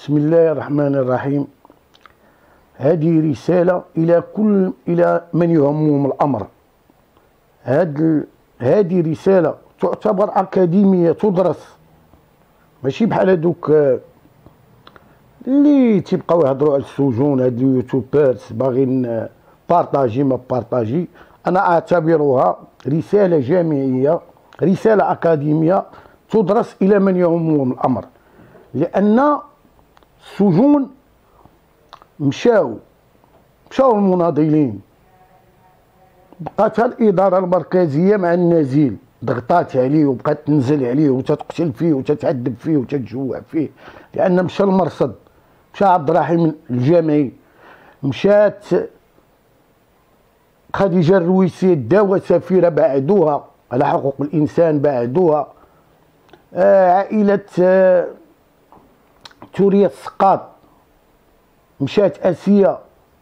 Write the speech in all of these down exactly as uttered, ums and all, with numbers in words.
بسم الله الرحمن الرحيم. هذه رسالة إلى كل إلى من يهمهم الأمر. هاد هذه رسالة تعتبر أكاديمية تدرس، ماشي بحال هادوك اللي تيبقاو يهضروا على السجون. هاد اليوتيوبرز باغيين بارطاجي ما بارطاجي. أنا أعتبرها رسالة جامعية، رسالة أكاديمية تدرس إلى من يهمهم الأمر، لأن السجون مشاو مشاو المناضلين، بقات الإدارة المركزية مع النزيل ضغطات عليه وبقات تنزل عليه وتتقتل فيه وتتعذب فيه وتتجوع فيه، لأن مشى المرصد، مشى عبد الرحيم الجامعي، مشات خديجة الرويسي الداوة سفيرة بعدوها على حقوق الإنسان بعدوها، آه عائلة آه توريا السقاط، مشات اسيا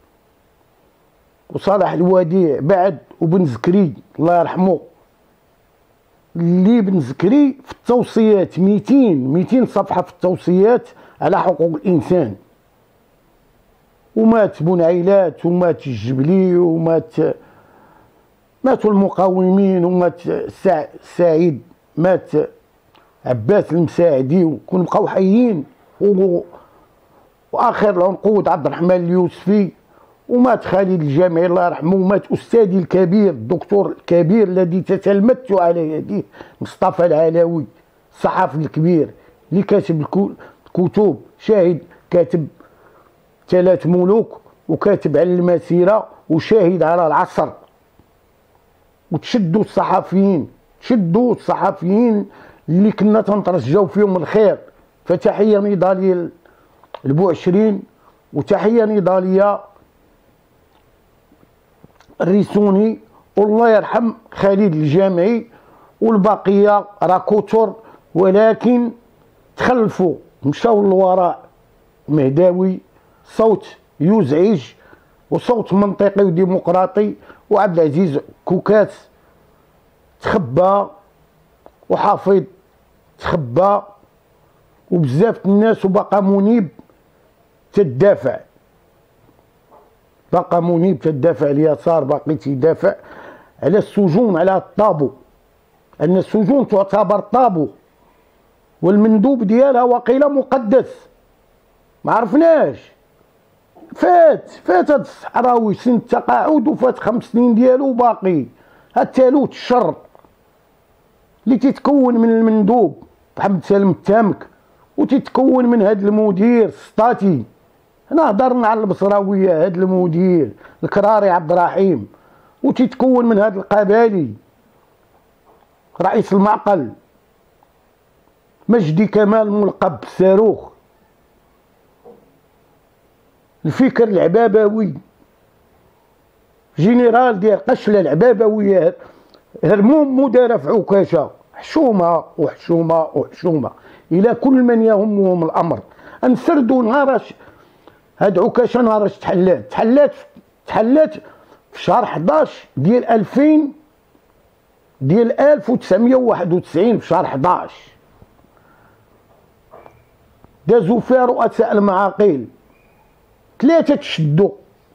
وصالح الوديع بعد، وبن زكري الله يرحمه، اللي بن زكري في التوصيات ميتين ميتين صفحه في التوصيات على حقوق الانسان، ومات بن عيلات ومات الجبلي ومات ماتوا المقاومين ومات سعيد، مات عباس المساعدي، وكون بقاو حيين، و واخر العنقود عبد الرحمن اليوسفي، ومات خالد الجامعي الله يرحمه، ومات استاذي الكبير الدكتور الكبير الذي تتلمذت على يديه مصطفى العلاوي الصحفي الكبير اللي كاتب الكتب، شاهد كاتب ثلاث ملوك وكاتب على المسيره وشاهد على العصر. وتشدوا الصحفيين، تشدوا الصحفيين اللي كنا تنترجاو فيهم الخير. فتحيه نضاليه البوعشرين، وتحيه نضاليه الريسوني، والله يرحم خالد الجامعي، والبقيه راه كثر ولكن تخلفوا مشاو للوراء. مهداوي صوت يزعج وصوت منطقي وديمقراطي، وعبد العزيز كوكاس تخبى، وحافظ تخبى، وبزاف الناس، وبقى منيب تدافع، بقى منيب تدافع اليسار، باقي تدافع على السجون، على الطابو، ان السجون تعتبر طابو، والمندوب ديالها وقيل مقدس، ما عرفناش. فات فات هاد الصحراوي سن التقاعد، وفات خمس سنين ديالو وباقي. هاد التالوت الشر اللي تيتكون من المندوب محمد سالم التامك، وتتكون من هاد المدير السطاتي. هنا هضرنا على البصراويه، هاد المدير الكراري عبد الرحيم، وتتكون من هاد القبالي رئيس المعقل مجدي كمال ملقب بالصاروخ، الفكر العبابوي، جنرال ديال قشله العبابويه، هرموم مدير في عكاشه، حشومه وحشومه وحشومه الى كل من يهمهم الامر. نسردوا نهارش هاد عكاشه نهارش تحلات تحلات تحلات في شهر حداش ديال ألفين، ديال ألف وتسعمية وواحد وتسعين، في شهر حداش دازوا فيها رؤساء المعاقل ثلاثه تشدوا،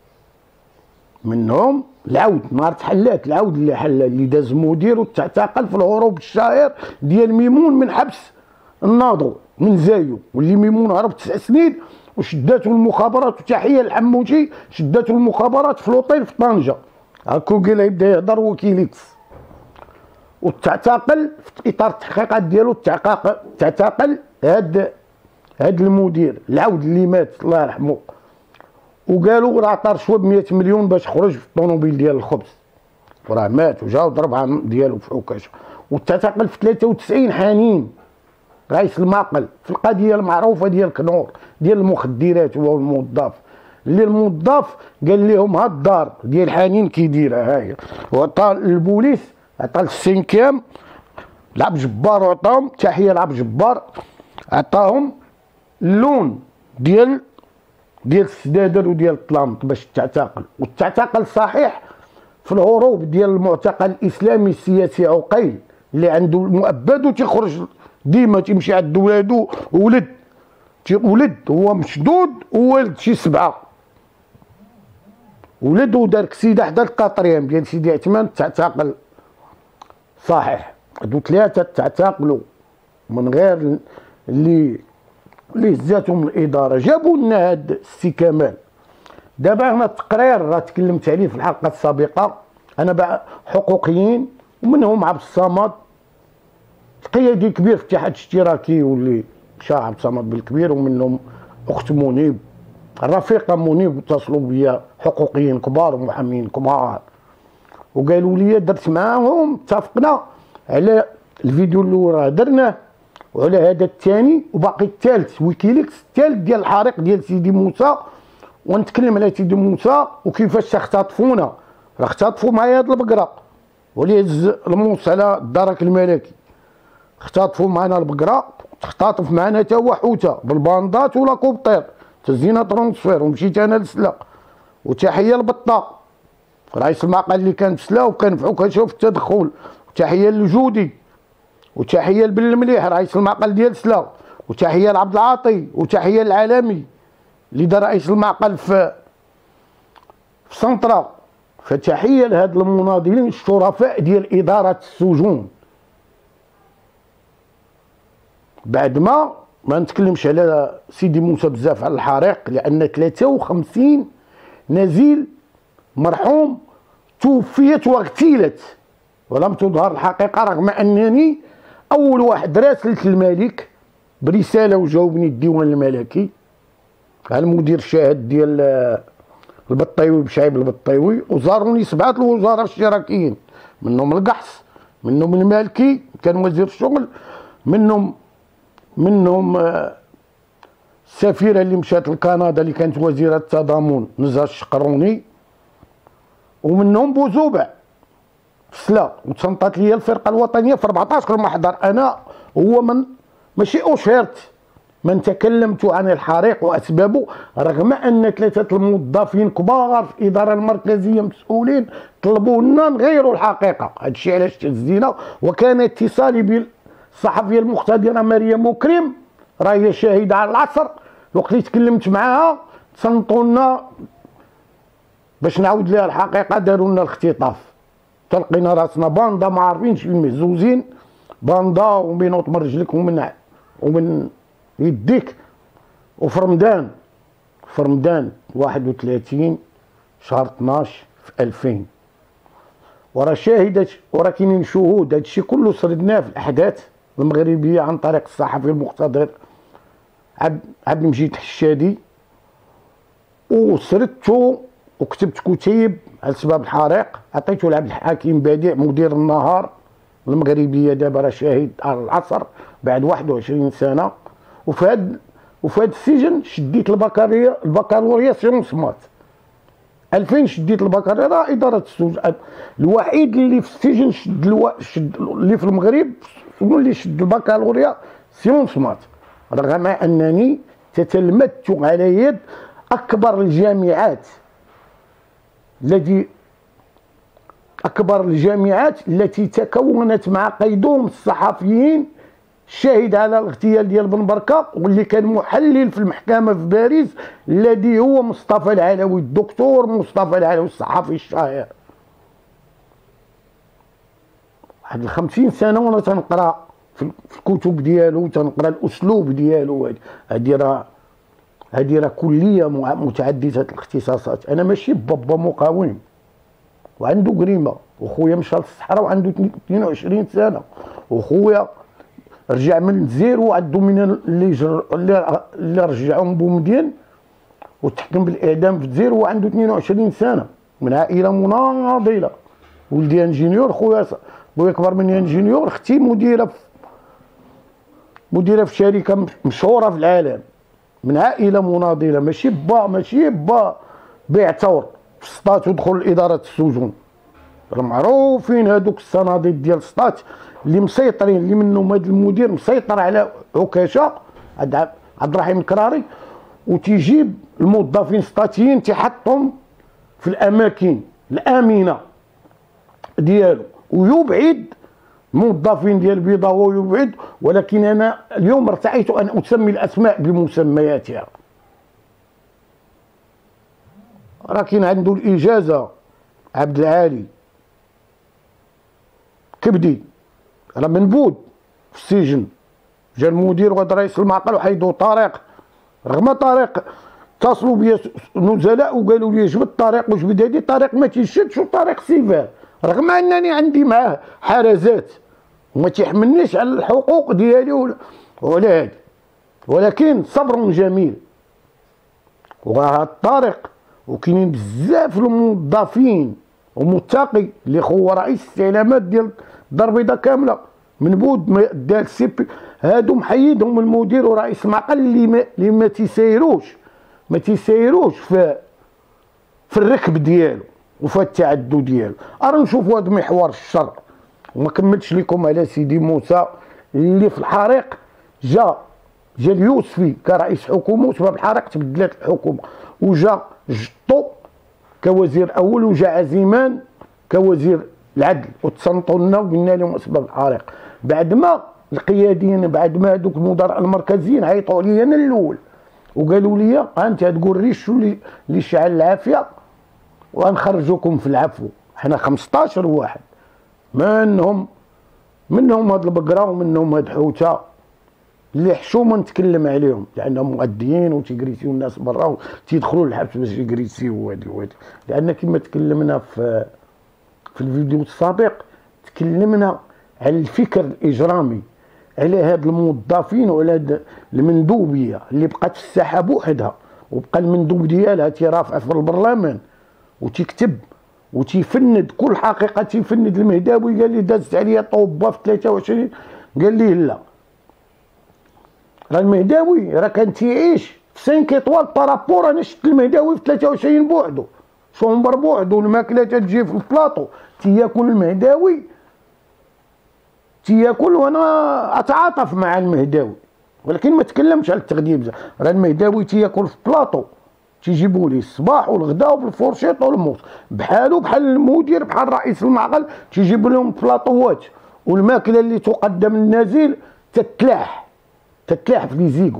منهم العود نهار تحلات، العود اللي حل اللي داز مدير وتعتقل في الهروب الشهير ديال ميمون من حبس الناضو من زايو، واللي ميمون هرب تسع سنين وشداتو المخابرات. وتحيه لحموتي، شداتو المخابرات في لوطيل في طنجه، هاكو قال يبدا يهضر وكيليكس، وتعتقل في اطار التحقيقات ديالو. تعتقل هاد هاد المدير العود اللي مات الله يرحمه، وقالوا راه عطى رشوه ب مية مليون باش خرج في الطوموبيل ديال الخبز، وراه مات وجا وضربها ديالو في عكاشه. وتعتقل في ثلاثة وتسعين حنين رئيس المعقل في القضيه المعروفه ديال كنور ديال المخدرات، هو الموظف اللي الموظف قال لهم هاد الدار ديال حنين كي دايره هاهي، وعطى البوليس، عطى السينكيام لعب جبار، وعطاهم تحيه لعب جبار، عطاهم اللون ديال ديال السدادر وديال الطلامط باش تعتقل. وتعتقل صحيح في الهروب ديال المعتقل الاسلامي السياسي عقيل اللي عنده مؤبد وتيخرج ديما تيمشي عند ولادو وولد ولد هو مشدود وولد شي سبعه، ولد ودار كسيده حدا الكاطريام ديال سيدي عثمان تعتقل. صحيح هادو ثلاثه تعتقلوا من غير اللي اللي هزاتهم الاداره. جابوا لنا هاد السي كمال. دابا انا التقرير راه تكلمت عليه في الحلقه السابقه، انا بقى حقوقيين ومنهم عبد الصمد قيادي كبير في الاتحاد الاشتراكي واللي مشى عبد الصمد بالكبير، ومنهم اخت منيب الرفيقه منيب، اتصلوا بيا حقوقيين كبار ومحامين كبار وقالوا لي درت معاهم اتفقنا على الفيديو الاول راه درناه وعلى هذا الثاني، وباقي الثالث ويكيليكس الثالث ديال الحريق ديال سيدي موسى. ونتكلم على سيدي موسى وكيفاش اختطفونا، راه اختطفوا معايا هاد البقره واللي هز الموس على الدرك الملكي، اختطفوا معنا البقره، تختطف معنا تا هو حوته بالباندات ولا كوبطير، تزينا ترونسفير ومشيت انا لسلا. وتحيه لبطه رئيس المعقل اللي كان في سلا وكان في عكاشه في التدخل، وتحيه لجودي، وتحيه لبن المليح رئيس المعقل ديال سلا، وتحيه لعبد العاطي، وتحيه للعالمي اللي دار رئيس المعقل في في سنطرا. فتحيه لهاد المناضلين الشرفاء ديال اداره السجون. بعد ما ما نتكلمش على سيدي موسى بزاف على الحريق، لان ثلاثة وخمسين نزيل مرحوم توفيت واغتيلت ولم تظهر الحقيقه، رغم انني اول واحد راسلت الملك برساله وجاوبني الديوان الملكي المدير الشاهد ديال البطيوي بشعيب البطيوي، وزاروني سبعه الوزراء الاشتراكيين، منهم القحص، منهم المالكي كان وزير الشغل، منهم منهم السفيره اللي مشات لكندا اللي كانت وزيره التضامن نزهه الشقروني، ومنهم بوزوبع سلا. وتصنطات لي الفرقه الوطنيه في أربعطاش محضر، انا هو من ماشي اشهرت من تكلمت عن الحريق واسبابه، رغم ان ثلاثه الموظفين كبار في الاداره المركزيه مسؤولين طلبوا لنا نغيروا الحقيقه. هذا الشيء علاش تهزينا. وكان اتصالي بالصحفيه المقتدره مريم مكرم، راهي شاهده على العصر، وقت اللي تكلمت معاها تصنتوا لنا باش نعاود لها الحقيقه، داروا لنا الاختطاف. تلقينا راسنا باندا ما عارفينش المهزوزين، باندا وبينوط من رجلك ومن ومن يديك. وفي رمضان في رمضان واحد وثلاثين شهر اثناش في ألفين، وراه شاهدة وراه كاينين شهود، هادشي كله سردناه في الاحداث المغربيه عن طريق الصحفي المقتدر عبد عبد المجيد حشادي، وسردته وكتبت كتيب على سبب الحريق، عطيته لعبد الحكيم بديع مدير النهار المغربيه، دابا راه شاهد على العصر بعد واحد وعشرين سنه. وفي هاد وفي هاد السجن شديت البكالوريا البكالوريا سيونس مات ألفين، شديت البكالوريا. راه اداره السجن الوحيد اللي في السجن شد, الو... شد اللي في المغرب هو اللي شد البكالوريا سيونس مات، رغم انني تتلمذت على يد اكبر الجامعات التي اكبر الجامعات التي تكونت مع قيدوم الصحفيين، شاهد على الاغتيال ديال بن بركه، واللي كان محلل في المحكمه في باريس الذي هو مصطفى العلوي، الدكتور مصطفى العلوي الصحفي الشهير. واحد خمسين سنه وانا تنقرا في الكتب ديالو، تنقرا الاسلوب ديالو. هادي راه هادي راه كليه متعدده الاختصاصات. انا ماشي بابا مقاوم وعنده قريمه، وخويا مشى للصحراء وعنده اثنين وعشرين سنه، وخويا رجع من الجزائر وعندو من اللي جر... اللي رجعهم بومدين وتحكم بالاعدام في الجزائر وعنده اثنين وعشرين سنه، من عائله مناضله. ولدي انجينيور، خويا خويا كبر مني انجينيور، اختي مديره في مديره في شركه مشهوره في العالم، من عائله مناضله. ماشي با ماشي با بيع ثور في سطات ودخل لاداره السجون. راه معروفين هذوك الصناديق ديال سطات اللي مسيطرين، اللي منهم هذا المدير مسيطر على عكاشه عبد الرحيم الكراري، وتيجيب الموظفين السطاتيين تيحطهم في الاماكن الامنه ديالو، ويبعد الموظفين ديال البيضاوي ويبعد، ولكن انا اليوم ارتأيت ان اسمي الاسماء بمسمياتها. راه كاين عنده الاجازه عبد العالي كبدي، راه منبوذ في السجن، جا المدير وهذا رئيس المعقل وحيدوا طارق، رغم طارق اتصلوا بيا نزلاء وقالوا لي جبد طارق وجبد هادي، طارق ما تيشدش وطارق سيفار، رغم انني عندي معاه حرزات وما تيحملنيش على الحقوق ديالي ولا ولا هادي، ولكن صبر جميل. وهذا طارق وكاينين بزاف الموظفين ومتقي اللي هو رئيس استعلامات ديال الدار البيضاء كامله منبوذ دار السي بي، هادو محيدهم المدير ورئيس المعقل اللي ما اللي ما تيسايروش ما تيسايروش في في الركب ديالو وفي التعدد ديالو. ارا نشوفوا هذا محور الشر. وما كملتش لكم على سيدي موسى اللي في الحريق جا جا اليوسفي كرئيس حكومه وسبب الحريق تبدلت الحكومه، وجا جطو كوزير اول، وجا عزيمان كوزير العدل، وتصنتوا لنا وقلنا لهم اسباب الحريق. بعد ما القياديين بعد ما هذوك المدراء المركزيين عيطوا عليا انا الاول وقالوا لي انت تقول ريش اللي اللي شعل العافيه وغنخرجوكم في العفو. حنا خمسطاش واحد، منهم منهم هاد البقره ومنهم هاد حوته اللي حشومه نتكلم عليهم لانهم مؤديين وتيجريسيو الناس برا وتيدخلوا للحبس باش يجريسيو هادي وهادي. لان كما تكلمنا في في الفيديو السابق تكلمنا على الفكر الاجرامي، على هاد الموظفين وعلى هاد المندوبيه اللي بقات في الساحه بوحدها، وبقى المندوب ديالها تيرافع في البرلمان وتيكتب وتيفند كل حقيقه، تيفند المهداوي قال لي دازت عليا طوبه في ثلاثة وعشرين، قال لي لا راه المهداوي راه كان تيعيش في خمسة اطوال بارابور، انا شفت المهداوي في ثلاثة وعشرين بوحدو، شومبر بوحدو، الماكله تجي في البلاطو تياكل المهداوي تياكل، وانا اتعاطف مع المهداوي ولكن ما تكلمش على التغذيه. راه المهداوي تياكل في بلاطو تيجيبوا ليه الصباح والغداء وبالفورشيط والموس، بحالو بحال المدير بحال رئيس المعقل تيجيب لهم بلاطوات، والماكله اللي تقدم للنازل تتلاح تتلاح في ليزيكو.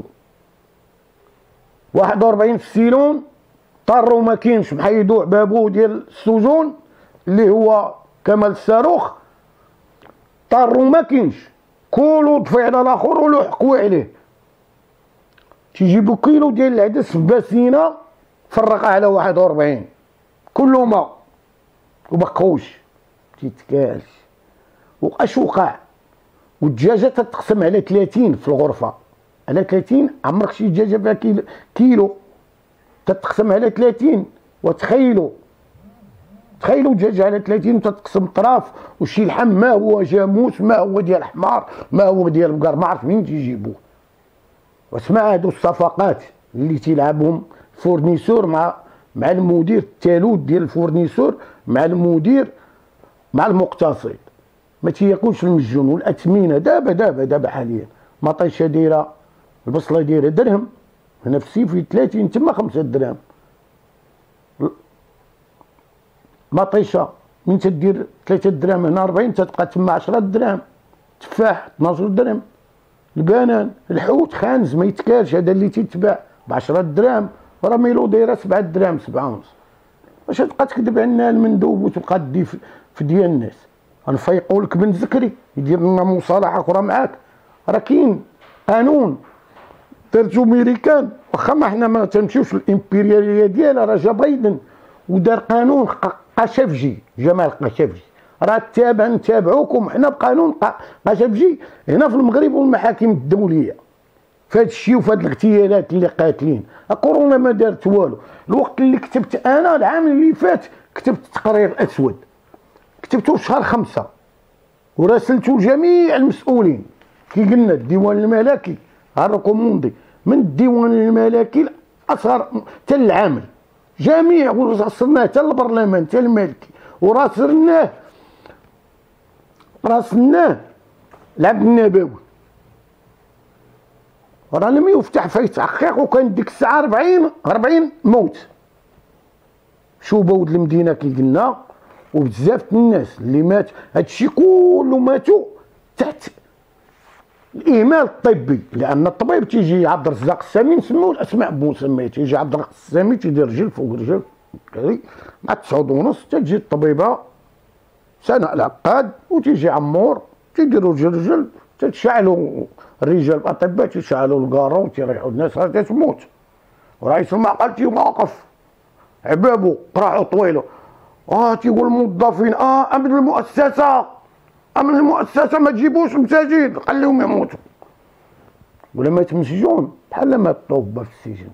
واحد وأربعين في السيلون طروا ما كاينش، محيدو بابو ديال السجون اللي هو كمال الصاروخ، طروا ما كاينش، كلوا طفي على الاخر ولحقوا عليه. تيجيبوا كيلو ديال العدس في باسينه فرقها على واحد وأربعين كله ماء وبقوش تيتكالش. واش وقع؟ والدجاجه تتقسم على ثلاثين في الغرفه، على ثلاثين عمرك شي دجاجه فيها كيلو, كيلو تتقسم على ثلاثين. وتخيلوا تخيلوا دجاجه على ثلاثين تتقسم طراف، وشي لحم ما هو جاموس ما هو ديال حمار ما هو ديال بقر، ما عرف منين تيجيبوه. واسمع هادو الصفقات اللي تيلعبهم فورنيسور مع مع المدير، التالوت ديال الفورنيسور مع المدير مع المقتصد، ما تياكلش المجون والاثمنه. دابا دابا دابا حاليا مطيشه دايره البصله دايره درهم، هنا في السيفي ثلاثين تما خمسة دراهم. مطيشه من تدير ثلاثة دراهم هنا أربعين تتبقى تما عشرة دراهم. تفاح اثناش درهم. البنان الحوت خانز ما يتكالش، هذا اللي تيتباع ب عشرة دراهم، راه ميلو دايره سبعة دراهم سبعة ونص. واش تبقى تكذب علينا المندوب وتبقى تدي في ديال الناس؟ غنفيقوا لك بن زكري يدير لنا مصالحه اخرى معاك. راه كاين قانون درتو ميريكان، واخا ما حنا ما تنمشيوش الامبرياليه ديالها، راه جا بايدن ودار قانون قشفجي، جمال قشفجي، راه تابع نتابعوكم حنا بقانون قشفجي هنا في المغرب والمحاكم الدوليه في هذا الشيء وفي هذه الاغتيالات اللي قاتلين. كورونا ما دارت والو. الوقت اللي كتبت انا العام اللي فات كتبت تقرير اسود، كتبته في شهر خمسة وراسلته جميع المسؤولين كي قلنا الديوان الملكي هالركوموندي من الديوان الملكي الاصغر حتى العامل جميع، وصلناه حتى البرلمان حتى الملكي، وراسلناه راسلناه لعبد النبوي، راه لم يفتح فيه تحقيق، وكان ديك الساعه أربعين أربعين موت. شوبه المدينه كي قلنا، وبزاف الناس اللي مات هادشي كله ماتوا تحت الاهمال الطبي، لان الطبيب تيجي عبد الرزاق السامي نسميو الاسماء بمسميات، تيجي عبد الرزاق السامي تيدير رجل فوق رجل مع تسعود ونص، تجي الطبيبه سناء العقاد وتيجي عمور تيديروا رجل رجل، تتشعلوا الرجال الاطباء تيشعلوا الكارون تيريحوا الناس راه تتموت، ورئيس المعقل تيوقف عبابو قراعو طويله اه تيقول الموظفين اه امن المؤسسه امن المؤسسه ما تجيبوش مساجد خليهم يموتوا، ولما يتمسجون بحال ما الطوبه في السجن.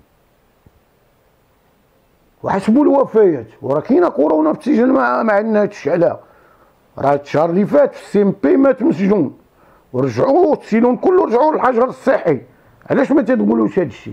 وحسبوا الوفيات، وراه كاينه كورونا في السجن ما, ما عندنا هادشي عليها، راه الشهر اللي فات في السي ام بي مات مسجون ورجعوا السيلون كله رجعوا للحجر الصحي، علاش ما تتقولوش هادشي؟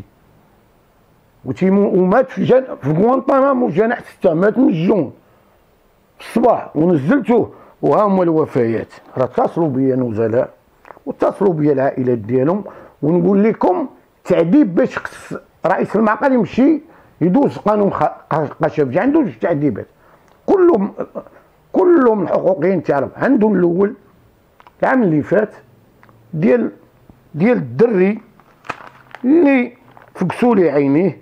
ومات في جن... في غوانطانامو في جناح ستة مات مسجون في الصباح ونزلتوه، وها هما الوفيات. راه اتصلوا بيا نزلاء واتصلوا بيا العائلات ديالهم، ونقول لكم تعذيب باش خص رئيس المعقل يمشي يدوز قانون قشبجي، عنده جوج تعذيبات كلهم كلهم الحقوقيين تعرف. عنده الاول العام اللي فات ديال ديال الدري اللي فقسوا لي عينيه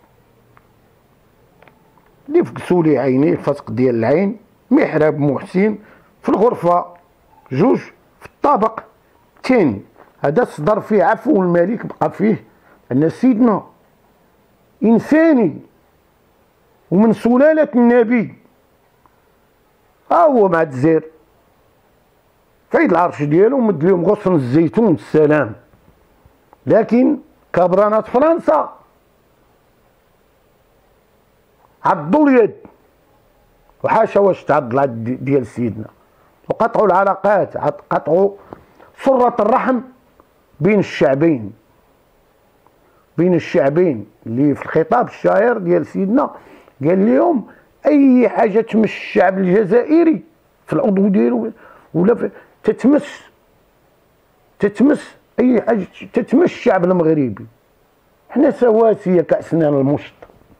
اللي فقسوا لي عينيه فسق ديال العين، محراب محسن في الغرفه جوج في الطابق الثاني، هذا صدر فيه عفو الملك، بقى فيه ان سيدنا انساني ومن سلاله النبي، ها هو مع الزير فايد العرش ديالو مد لهم غصن الزيتون السلام. لكن كبرانات فرنسا عضوا اليد، وحاشا واش تعض اليد ديال سيدنا، وقطعوا العلاقات، قطعوا سرة الرحم بين الشعبين بين الشعبين اللي في الخطاب الشهير ديال سيدنا قال لهم اي حاجه تمس الشعب الجزائري في العضو ديالو ولا في تتمس تتمس اي حاجه تتمس الشعب المغربي، حنا سواسيه كاسنان المشط.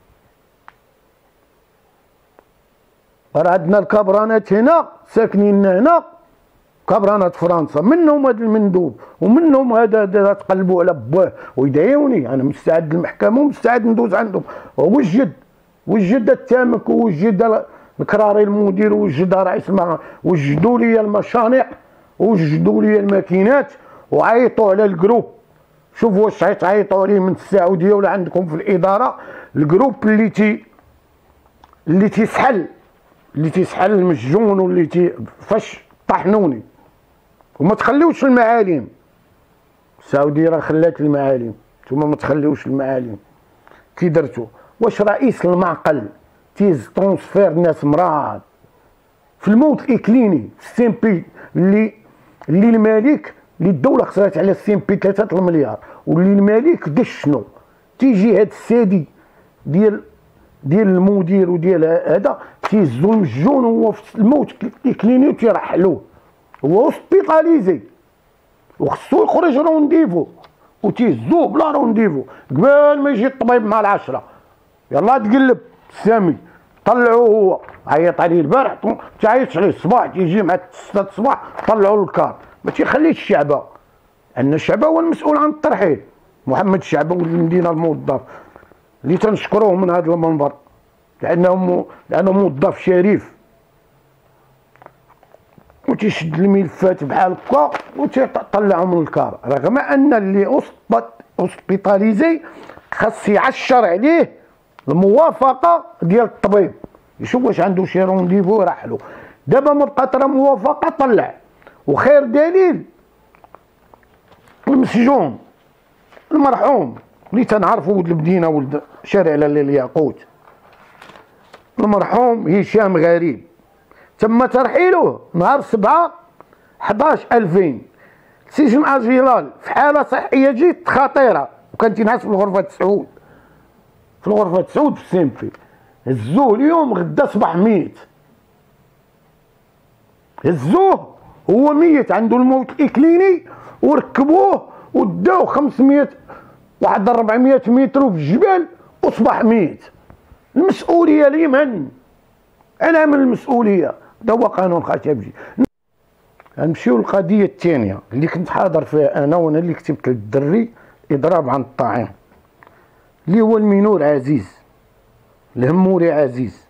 راه عندنا الكبرانات هنا ساكنين هنا كبرانات فرنسا، منهم هذا المندوب ومنهم هذا هذا تقلبوا على باه ويدعيوني، انا مستعد للمحكمه ومستعد ندوز عندهم، ووجد وجد التامك ووجد الكراري المدير ووجد رئيس المع وجدوا لي المشانع ووجدوا لي الماكينات وعيطوا على الجروب. شوفوا واش تعيطوا عليه من السعوديه ولا عندكم في الاداره، الجروب اللي تي اللي تيسحل اللي تيسحل المسجون واللي تي فاش طحنوني. وما تخليوش المعالم، السعوديه راه خلات المعالم، نتوما ما تخليوش المعالم. كي درتو واش رئيس المعقل تيز ترونسفير ناس مراد في الموت الاكليني السي ام بي اللي اللي الملك اللي الدوله خسرت على السي ام بي ثلاثة المليار، واللي الملك دش شنو تيجي هاد السادي ديال ديال المدير وديال هذا تيزو المسجون هو في الموت الاكليني وتيرحلوه، هو اوسبيطاليزي وخصو يخرج رونديفو وتيهزوه بلا رونديفو قبل ما يجي الطبيب مع العشرة. يلا تقلب سامي طلعوه، هو عيط عليه البارح تعيط عليه الصباح تيجي مع ستة الصباح طلعوا الكار، ما تيخليش الشعبه، ان الشعبه هو المسؤول عن الترحيل. محمد الشعبه ولد المدينه الموظف اللي تنشكروه من هذا المنبر لانه لانه موظف شريف وتيشد الملفات بحال هكا وتيطلعهم من الكار، رغم ان اللي اوسبيطاليزي خاص يعشر عليه الموافقه ديال الطبيب، يشوف واش عنده شي رونديفو يرحلو. دابا ما بقات راه موافقه طلع، وخير دليل المسجون المرحوم اللي تنعرفو ولد المدينه ولد شارع لاله الياقوت، المرحوم هشام غريب تم ترحيله نهار سبعة حداش ألفين سجن اجيلال في حاله صحيه جد خطيره، وكان تينعس في الغرفه تسعود في الغرفه تسعود في السيمبي. هزوه اليوم غدا صباح ميت، هزوه هو ميت عنده الموت الاكليني وركبوه وداو خمسمية واحد أربعمية متر في الجبال وصبح ميت. المسؤوليه لمن؟ على من المسؤوليه؟ هذا هو قانون خشبجي. غنمشيو للقضيه الثانيه اللي كنت حاضر فيها انا، وانا اللي كتبت للدري اضراب عن الطاعون، اللي هو المنور عزيز، الهموري عزيز،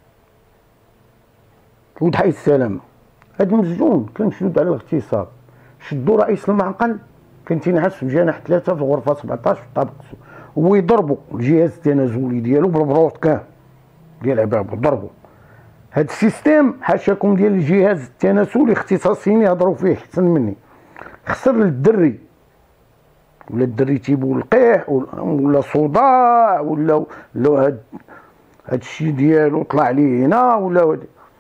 ولد حي السلامه. هاد المسجون كان مشدود على الاغتصاب، شدوا رئيس المعقل كان تينعس في جناح ثلاثه في الغرفه سبعطاش في الطابق، هو يضربوا الجهاز التنازلي ديالو بالبروط كان ديال عبابو ضربوا. هاد السيستيم حاشاكم ديال الجهاز التناسلي اختصاصيين يهضروا فيه احسن مني، خسر للدري ولا الدري تيبو لقيح ولا صداع ولا ولا هاد هاد الشيء ديالو طلع ليه هنا ولا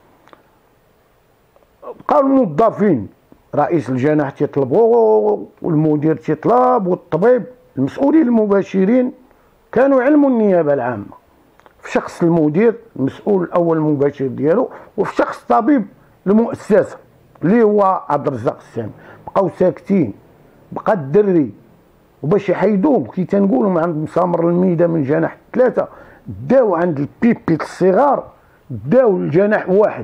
بقاو الموظفين، رئيس الجناح تيطلبوا والمدير تيطلب والطبيب، المسؤولين المباشرين كانوا يعلموا النيابه العامه في شخص المدير المسؤول الاول المباشر ديالو، وفي شخص طبيب المؤسسه اللي هو عبد الرزاق السامي. بقاو ساكتين، بقى الدري وباش يحيدوه كي تنقولوا عند مسامر الميده من جناح ثلاثه داو عند البيبيت الصغار، داو الجناح واحد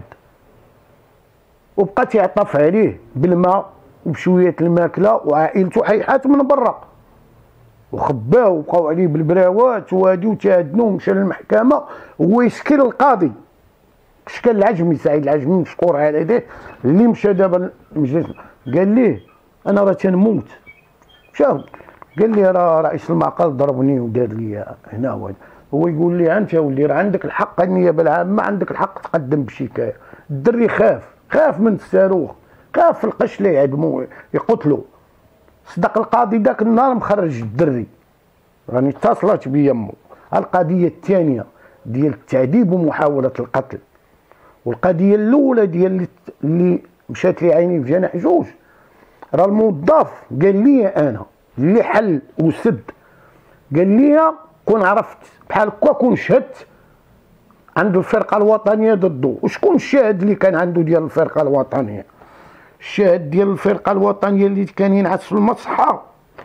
وبقى تيعطف عليه بالماء وبشويه الماكله وعائلته حيحات من برا وخباو وبقاو عليه بالبراوات وهادي وتهدنوه مشى للمحكمه وهو يشكل القاضي شكل العجمي سعيد العجمي مشكور على يديه اللي مشى دابا المجلس قال ليه انا راه تنموت. شاف قال لي راه رئيس المعقل ضربني ودار لي هنا هو هو يقول لي انت يا ولدي راه عندك الحق النيابه العامه عندك الحق تقدم بشكايه. الدري خاف خاف من الصاروخ، خاف في القش اللي يعدموا يقتلوا. صدق القاضي ذاك النهار مخرج الدري، راني اتصلت بيا امو. القضيه الثانيه ديال التعذيب ومحاوله القتل، والقضيه الاولى ديال اللي مشات لي عيني في جناح جوج، راه الموظف قال لي انا اللي حل وسد، قال لي كون عرفت بحال هكا كون شهدت عند الفرقه الوطنيه ضده. وشكون الشاهد اللي كان عنده ديال الفرقه الوطنيه؟ الشاهد ديال الفرقه الوطنيه اللي كان ينعس في المصحه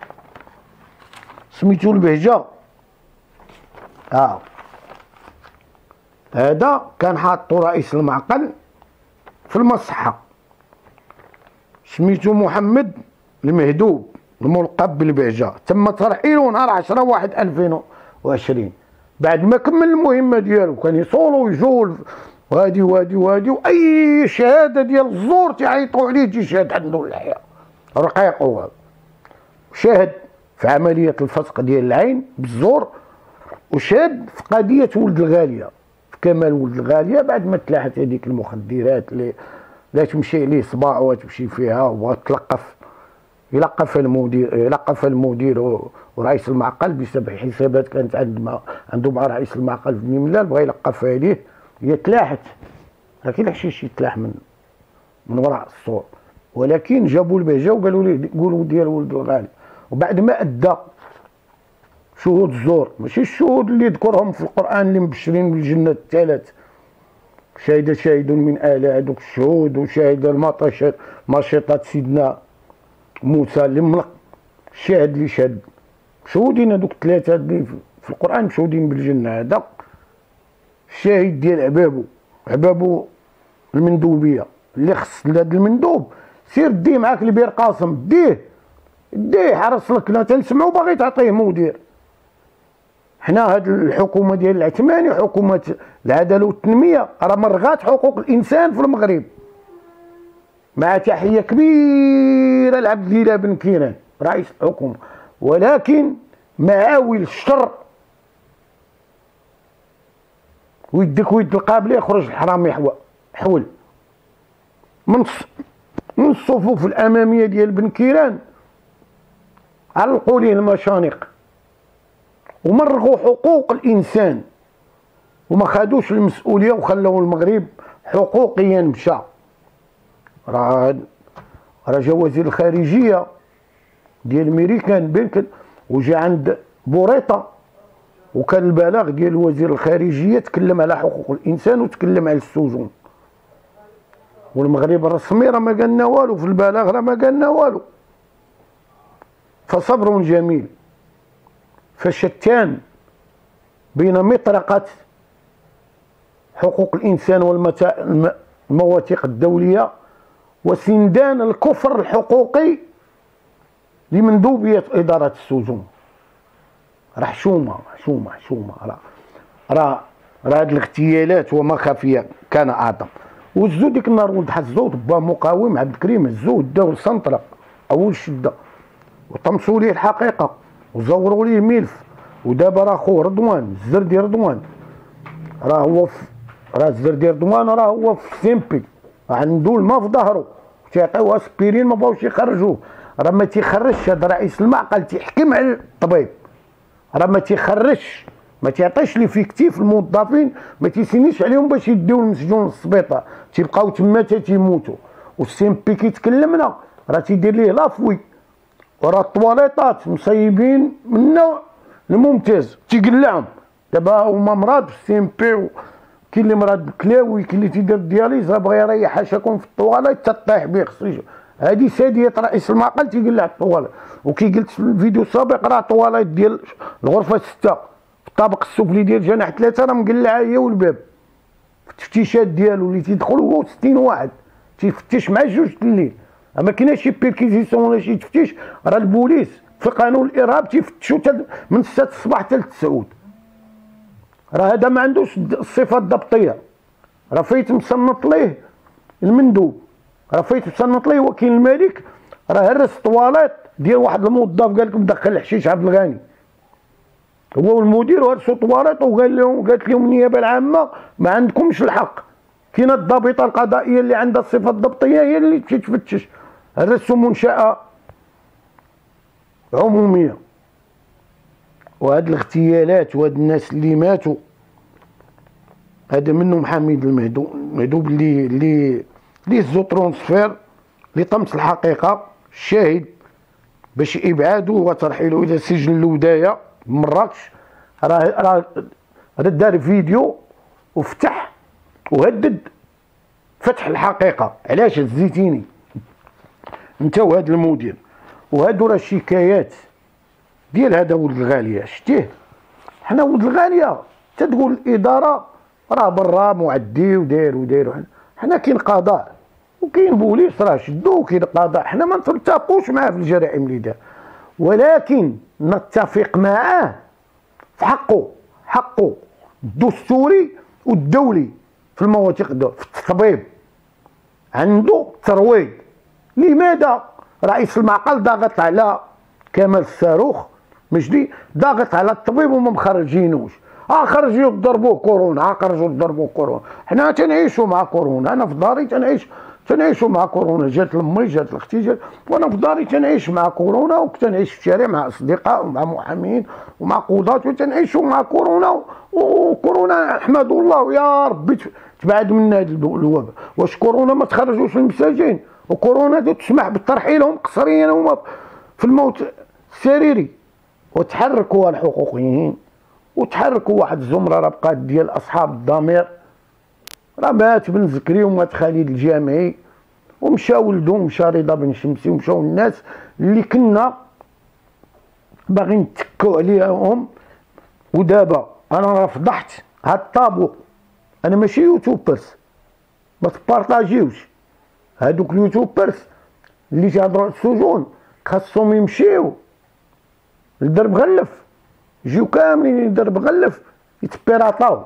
سميتو البهجه، اه هذا كان حاطو رئيس المعقل في المصحه سميتو محمد المهدوب الملقب بالبهجه، تم ترحيله نهار عشرة واحد ألفين وعشرين بعد ما كمل المهمه ديالو. كان يصولو ويجول وهادي وهادي وهادي واي شهاده ديال الزور تيعيطوا عليه تيشهد عنده اللحيه رقيق. هو شاهد في عمليه الفسق ديال العين بالزور، وشاهد في قضيه ولد الغاليه في كمال ولد الغاليه بعد ما تلاحت هذيك المخدرات اللي لا تمشي عليه صباعه وتمشي فيها وتلقف يلقف المدير يلقف المدير ورئيس المعقل بسبب حسابات كانت عند عنده مع رئيس المعقل في ملال بغى يلقفها عليه. هي تلاحت، لكن الحشيش يتلاح من من وراء السور، ولكن جابوا البهجه وقالوا ليه قولوا ديال ولد الغالي. وبعد ما ادى شهود الزور، ماشي الشهود اللي ذكرهم في القران اللي مبشرين بالجنه الثلاث، شاهد شاهد من آل هذوك الشهود وشاهد المطاشر مشيطات سيدنا موسى اللي ملق الشاهد اللي شهد مشهودين هذوك الثلاثه اللي في القران مشهودين بالجنه. هذا الشاهد ديال عبابو عبابو المندوبيه اللي خص هذا المندوب سير ديه معاك لبير قاسم ديه ديه حرص لك لا تنسمعو باغي تعطيه مدير. حنا هاد الحكومه ديال العثماني حكومه العداله والتنميه راه مرغات حقوق الانسان في المغرب، مع تحيه كبيره لعبد الاله بن كيران رئيس الحكومه، ولكن معاول الشر ويدك ويد القابله يخرج الحرامي حول من من الصفوف الاماميه ديال بن كيران علقوا ليه المشانق ومرغوا حقوق الانسان وما خدوش المسؤوليه وخلوا المغرب حقوقيا مشى. راه راه جا وزير الخارجيه ديال الميريكان بينكن وجا عند بوريطه وكان البلاغ ديال وزير الخارجيه تكلم على حقوق الانسان وتكلم على السجون، والمغرب الرسمي راه ما قالنا والو في البلاغ راه ما قالنا والو. فصبر جميل، فشتان بين مطرقه حقوق الانسان والمواثيق الدوليه وسندان الكفر الحقوقي لمندوبية إدارة السجون. راه حشومة حشومة حشومة. راه راه راه هاد الاغتيالات وما خفية كان أعظم. وهزو ديك النهار ولد حزو با مقاوم عبد الكريم، هزوه داو لسنطرة أول شدة وطمسوا ليه الحقيقة وزوروا ليه ملف. ودابا راه خوه رضوان الزردي رضوان راه هو في راه الزردي رضوان راه هو في سيمبي عندو الماء في ظهرو تيعطيوه اسبيرين ما بغاوش يخرجوه. راه ما تيخرجش هذا رئيس المعقل تيحكم على الطبيب. راه ما تيخرجش ما تيعطيش لي فيكتيف الموظفين ما تيسينيش عليهم باش يديو المسجون للسبيطار تيبقاو تما حتى تيموتوا. والسيمبي كيتكلمنا راه تيدير ليه لافوي وراه الطواليطات مصيبين منا الممتاز تيقلعهم. دابا هما مرض في السيمبي كاين اللي مرض بكلاوي كاين اللي تيدير دياليز راه بغا يريح حاشاكم في الطواليط تطيح به خصو. هادي ساديه رئيس المعقل تيقلع الطواليط. وكي قلت في الفيديو السابق راه الطواليط ديال الغرفه ستة في الطابق السفلي ديال جناح ثلاثه راه مقلعه هي والباب. في التفتيشات ديالو اللي تيدخل هو ستين واحد تيفتش مع جوج الليل. ما كايناش شي بيركيزيسيون ولا شي تفتيش. راه البوليس في قانون الارهاب تيفتشوا من ستة الصباح حتى لتسعود. راه هذا ما عندوش الصفه الضبطيه. راه فايت مصنط ليه المندوب راه فايت مصنط ليه وكيل الملك راه هرس طواليط ديال واحد الموظف قال لكم دخل الحشيش عبد الغني هو والمدير وهرسوا طواليط وقال لهم قالت لهم النيابه العامه ما عندكمش الحق. كاينه الضابطه القضائيه اللي عندها الصفه الضبطيه هي اللي تمشي تفتش. هرسوا منشاه عموميه. وهاد الاغتيالات وهاد الناس اللي ماتوا هذا منهم حميد المهدوب اللي اللي اللي هزو ترونسفير اللي طمس الحقيقه الشاهد باش ابعاده وترحيله الى سجن الودايه بمراكش. راه راه دار فيديو وفتح وهدد فتح الحقيقه. علاش هزيتيني انت وهذا المدير؟ وهادو راه شكايات ديال هذا ولد الغاليه شتيه. حنا ولد الغاليه تتقول الاداره راه برا معدي وداير وداير. حنا كاين قضاء وكاين بوليس راه شدوه وكاين قضاء. حنا ما نتفقوش معاه في الجرائم اللي دار ولكن نتفق معاه في حقه حقه الدستوري والدولي في المواثيق دو في التطبيب عنده ترويض. لماذا رئيس المعقل ضاغط على كمال الصاروخ مجدي ضاغط على الطبيب وما مخرجينوش؟ اه خرجوا ضربوه كورونا اه خرجوا ضربوه كورونا. حنا تنعيشوا مع كورونا. انا في داري تنعيش تنعيشوا مع كورونا. جات لمي جات لاختي جات وانا في داري تنعيش مع كورونا وكتنعيش في الشارع مع اصدقاء ومع محامين ومع قضاة وتنعيشوا مع كورونا. وكورونا احمد الله يا ربي تبعد منا هذا الوباء. واش كورونا ما تخرجوش المساجين؟ وكورونا تسمح بالترحيلهم قسريا هما في الموت السريري. وتحركوا الحقوقيين وتحركوا واحد الزمره راه بقات ديال اصحاب الضمير. راه مات بن زكري ومات خالد الجامعي ومشى ولدو مشى رضا بن شمسي ومشاو الناس اللي كنا باغيين نتكوا عليهم. ودابا انا راه فضحت هاد الطابو. انا ماشي يوتيوبرز ما تبارطاجيوش. هادوك اليوتيوبرز اللي تيهضروا على السجون خاصهم يمشيو لدرب غلف يجيو كاملين لدرب غلف يتبيراطاو.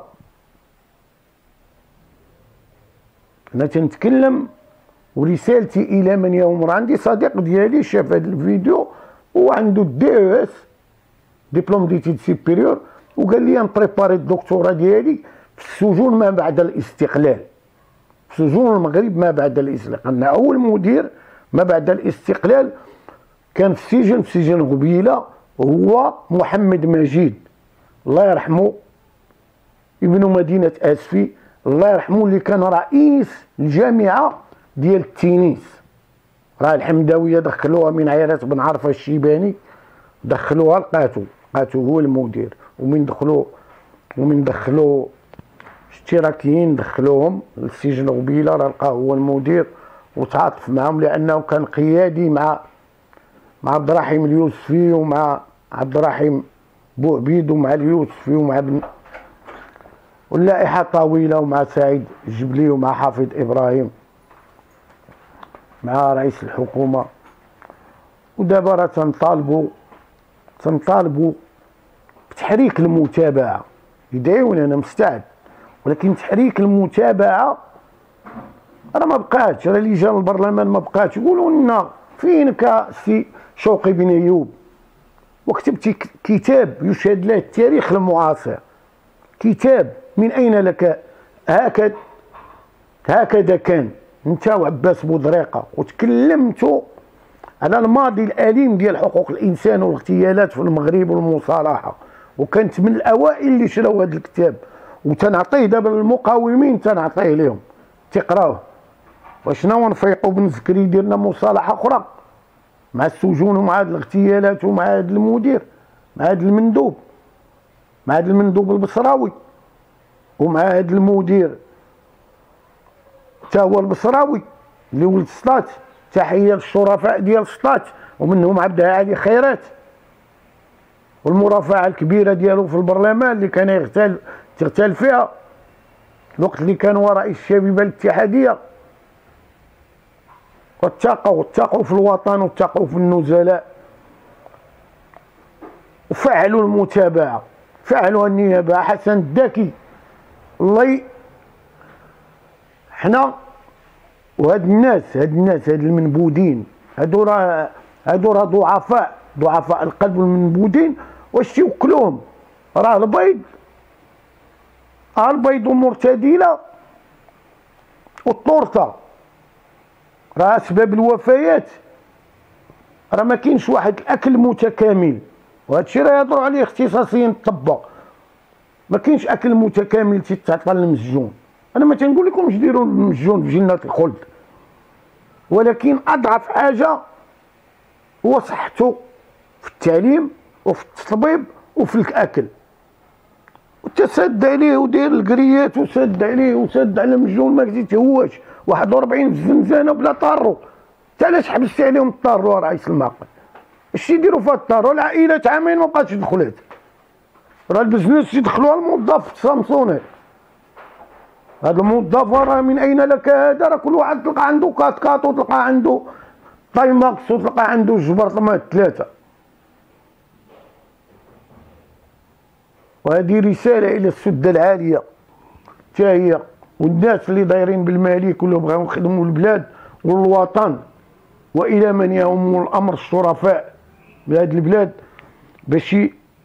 انا تنتكلم ورسالتي الى من يوم. عندي صديق ديالي شاف هذا الفيديو وعنده دي او اس ديبلوم ديتيد سيبيريور وقال لي نبريباري الدكتوراه ديالي في السجون ما بعد الاستقلال. في سجون المغرب ما بعد الاستقلال. انا اول مدير ما بعد الاستقلال كان في السجن في سجن غبيله هو محمد مجيد الله يرحمه ابن مدينه اسفي الله يرحمه اللي كان رئيس الجامعه ديال التينيس. راه الحمداويه دخلوها من عيالات بن عرفه الشيباني دخلوها لقاتو لقاتو هو المدير. ومن دخلوا ومن دخلوا اشتراكيين دخلوهم للسجن غبيله راه لقاه هو المدير وتعاطف معهم لانه كان قيادي مع مع عبد الرحيم اليوسفي ومع عبد الرحيم بوعبيد ومع اليوسفي ومع ابن واللائحه طويله ومع سعيد الجبلي ومع حافظ ابراهيم. مع رئيس الحكومه. ودابا راه تنطالبوا تنطالبوا بتحريك المتابعه. يدعيوني انا مستعد، ولكن تحريك المتابعه راه ما بقاتش. راه لجان البرلمان ما بقاتش. يقولوا لنا فينك سي شوقي بن ايوب وكتبتي كتاب يشهد له التاريخ المعاصر، كتاب من اين لك هكذا هكذا كان انت وعباس بودريقه، وتكلمتوا على الماضي الاليم ديال حقوق الانسان والاغتيالات في المغرب والمصالحه، وكنت من الاوائل اللي شراو هذا الكتاب، وتنعطيه دابا للمقاومين، تنعطيه لهم تقراوه. وشنو نفيقوا بنسكري ديرنا مصالحه اخرى مع السجون ومع هاد الاغتيالات ومع هاد المدير، مع هاد المندوب، مع هاد المندوب البصراوي، ومع هاد المدير تا هو البصراوي اللي ولد سطات. تحيه للشرفاء ديال سطات ومنهم عبد الهادي خيرات، والمرافعه الكبيره ديالو في البرلمان اللي كان يغتال تغتال فيها الوقت اللي كان هو رئيس الشبيبه الاتحاديه. واتقوا اتقوا في الوطن واتقوا في النزلاء، وفعلوا المتابعه، فعلوا النيابه. حسن الداكي الله حنا وهاد الناس هاد الناس هاد المنبودين هادو راه هادو راه ضعفاء ضعفاء القلب المنبودين. واش تيوكلوهم؟ راه البيض راه البيض ومرتديله والطورطه راه اسباب الوفيات. راه ما كاينش واحد الاكل متكامل، وهذا الشيء راه يهضروا عليه اختصاصيين الطب. ما كاينش اكل متكامل تيتعطى للمسجون. انا ما تنقول لكمش ديروا المسجون في جنة الخلد، ولكن اضعف حاجه هو صحته في التعليم وفي التطبيب وفي الاكل. وتسد عليه ودير القريات وسد عليه وسد على المسجون ما كيتهواش. واحد وأربعين في الزنزانه بلا طارو. انت علاش حبست عليهم الطارو رئيس المعقل؟ اش يديروا في الطارو؟ العائلات عامين ما بقاتش دخلات. راه البزنس يدخلوها الموظف سامسوني. هذا الموظف راه من اين لك هذا؟ راه كل واحد تلقى عنده كات كات وتلقى عنده تايماكس وتلقى عنده جبرطمات ثلاثه. وهذه رساله الى السده العاليه حتى هي والناس اللي دايرين بالمالك واللي بغاو يخدموا البلاد والوطن، والى من يهم الامر الشرفاء بهذه البلاد باش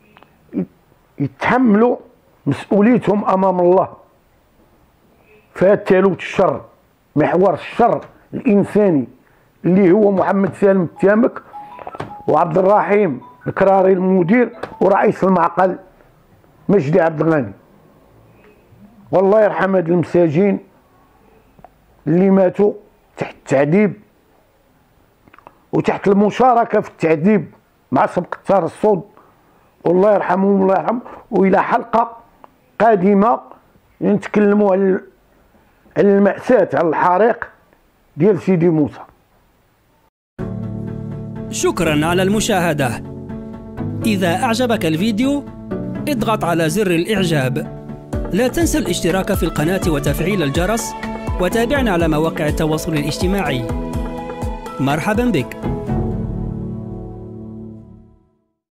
يتحملوا مسؤوليتهم امام الله في هذا التالوت الشر، محور الشر الانساني اللي هو محمد سالم التامك وعبد الرحيم الكراري المدير ورئيس المعقل مجدي عبد الغني. والله يرحم هاد المساجين اللي ماتوا تحت التعذيب وتحت المشاركه في التعذيب مع سبق الترصد. والله يرحمهم الله يرحم. والى حلقه قادمه نتكلموا على المأساة، على الحريق ديال سيدي موسى. شكرا على المشاهدة. إذا أعجبك الفيديو اضغط على زر الإعجاب. لا تنسى الاشتراك في القناة وتفعيل الجرس، وتابعنا على مواقع التواصل الاجتماعي. مرحبا بك.